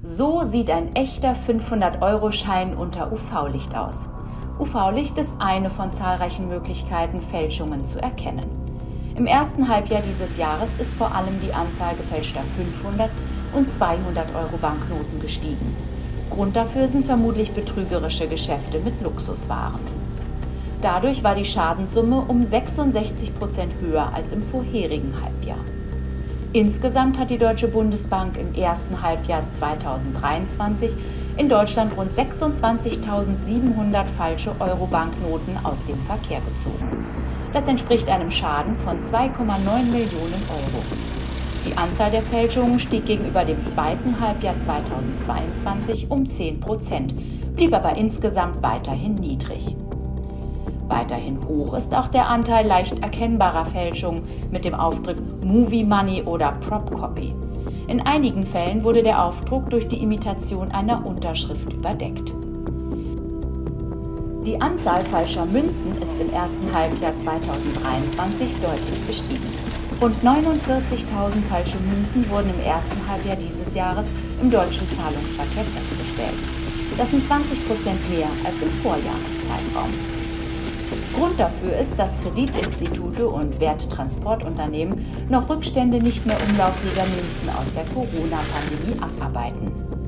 So sieht ein echter 500-Euro-Schein unter UV-Licht aus. UV-Licht ist eine von zahlreichen Möglichkeiten, Fälschungen zu erkennen. Im ersten Halbjahr dieses Jahres ist vor allem die Anzahl gefälschter 500 und 200-Euro-Banknoten gestiegen. Grund dafür sind vermutlich betrügerische Geschäfte mit Luxuswaren. Dadurch war die Schadenssumme um 66% höher als im vorherigen Halbjahr. Insgesamt hat die Deutsche Bundesbank im ersten Halbjahr 2023 in Deutschland rund 26.700 falsche Euro-Banknoten aus dem Verkehr gezogen. Das entspricht einem Schaden von 2,9 Millionen Euro. Die Anzahl der Fälschungen stieg gegenüber dem zweiten Halbjahr 2022 um 10%, blieb aber insgesamt weiterhin niedrig. Weiterhin hoch ist auch der Anteil leicht erkennbarer Fälschungen mit dem Aufdruck Movie Money oder Prop Copy. In einigen Fällen wurde der Aufdruck durch die Imitation einer Unterschrift überdeckt. Die Anzahl falscher Münzen ist im ersten Halbjahr 2023 deutlich gestiegen. Rund 49.000 falsche Münzen wurden im ersten Halbjahr dieses Jahres im deutschen Zahlungsverkehr festgestellt. Das sind 20% mehr als im Vorjahreszeitraum. Grund dafür ist, dass Kreditinstitute und Werttransportunternehmen noch Rückstände nicht mehr umlauffähiger Münzen aus der Corona-Pandemie abarbeiten.